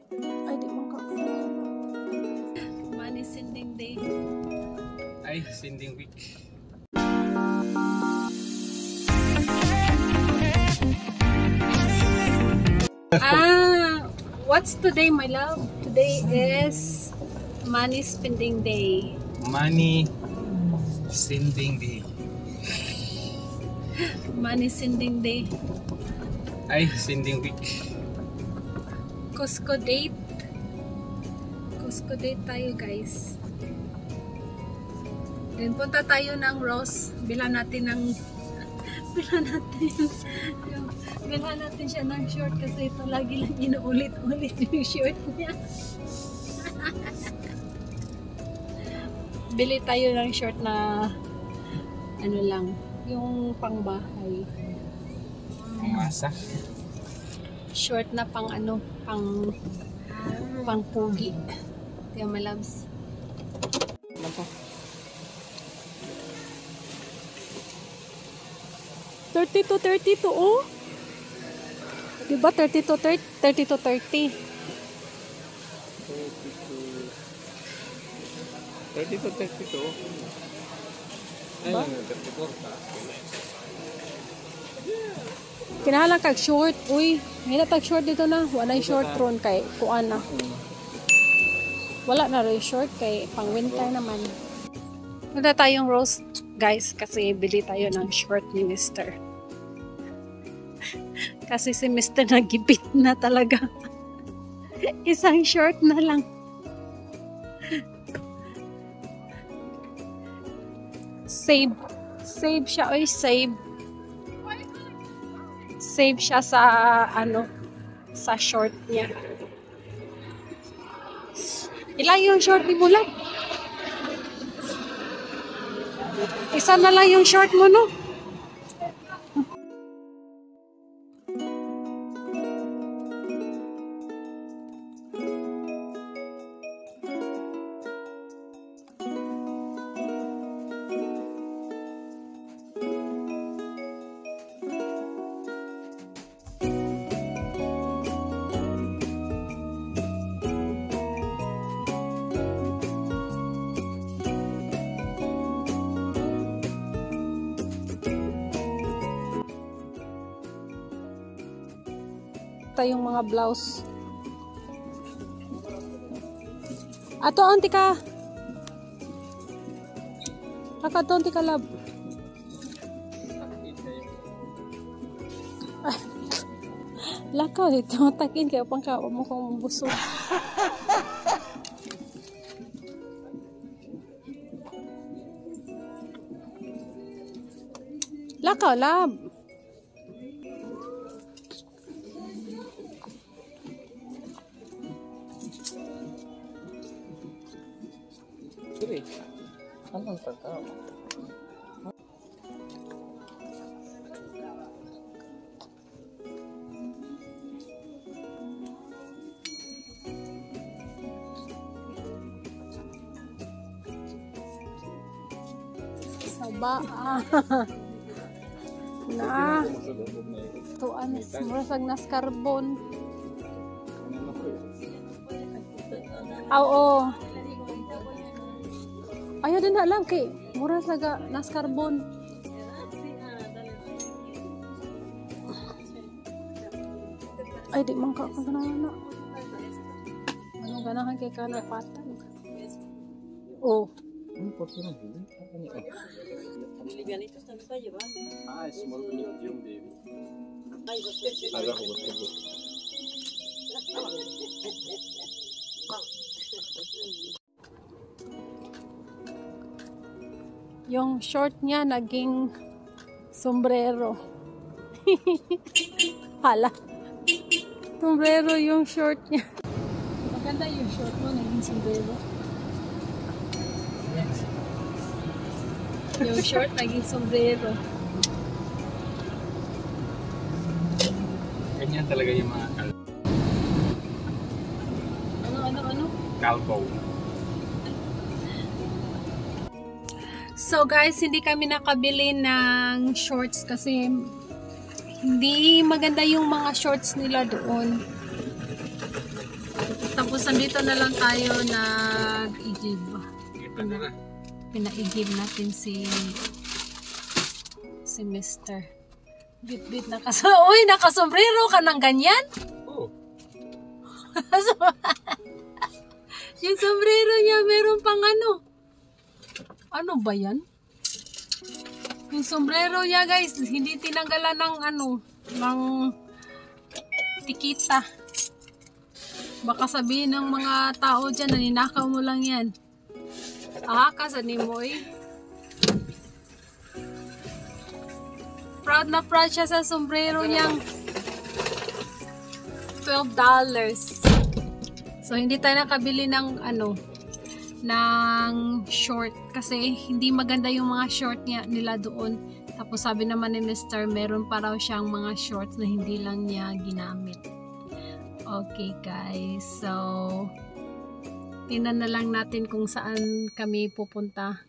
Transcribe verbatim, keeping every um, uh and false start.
Ay, di mo ka. Money sending day. Ay, sending week. Ah, what's today, my love? Today is money spending day. Money sending day. Money sending day. Ay, sending week. Costco date. Costco date tayo, guys. Then punta tayo ng Ross. Bilhan natin ng bilhan natin yung, yung bilhan natin siya ng short kasi ito lagi lang inuulit-ulit yung short niya. Bili tayo ng short na ano lang, yung pangbahay. Pangmasa. Short na pang ano, pang pang pugi. Kaya malabs. Ano po? thirty to thirty-two, oh. Diba thirty to thirty? thirty to thirty. thirty to thirty-two. Ay, Ba? thirty-four ka. Kinahalang kag short. Uy, may natag short dito na. Wala yung short ron kay kuan na. Wala na rin short kay pang winter naman. Punta tayong Rose, guys, kasi bili tayo ng short ni Mister Kasi si Mister nagipit na talaga. Isang short na lang. Save. Save siya. Oy, save. Save siya sa, ano, sa short niya. Ilan yung short ni Mula? Isa na lang yung short mo, no? Yung mga blouse. Ato ang tika. Ato ang tika lab. Lakaw ito. Takin kayo pang kawa mo kung busog. Lakaw lab. Ano ang tatao? Saba. Na. Tuan, murasag nas carbon. Oo. Ayaw din na lang kay mura saga nas carbon. Ay di man ka kana. Ano ganahan kay kana patan. Oh. Ano po sila dito? Livianitos también para llevar. Ah, small medium baby. Ay, usted. Aga ko ba ito? Yung short niya naging sombrero. Hala. Sombrero yung short niya. Maganda yung short mo naging sombrero. Yung short naging sombrero. Ganyan talaga yung mga kal... Ano, ano, ano? Calco. So guys, hindi kami nakabili ng shorts kasi hindi maganda yung mga shorts nila doon. Tapos nandito na lang tayo nag-igib. Kita na na. Pinaigib natin si si Mister. Bit-bit nakaso. Uy, nakasombrero ka ng ganyan? Oh. Yung sombrero niya meron pang ano. Ano ba yan? Yung sombrero niya guys, hindi tinanggalan ng ano, ng tikita. Baka sabihin ng mga tao dyan, naninakaw mo lang yan. Ah, kasani mo eh. Proud na proud siya sa sombrero niyang twelve dollars. So, hindi tayo nakabili ng ano, ng short. Kasi hindi maganda yung mga short niya, nila doon. Tapos sabi naman ni Mister, meron pa raw siyang mga shorts na hindi lang niya ginamit. Okay guys, so tingnan na lang natin kung saan kami pupunta.